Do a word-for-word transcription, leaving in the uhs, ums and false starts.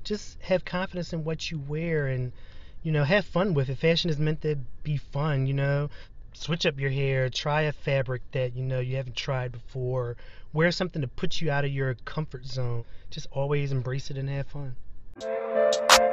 just have confidence in what you wear and, you know, have fun with it. Fashion is meant to be fun, you know. Switch up your hair, try a fabric that, you know, you haven't tried before. Wear something to put you out of your comfort zone. Just always embrace it and have fun.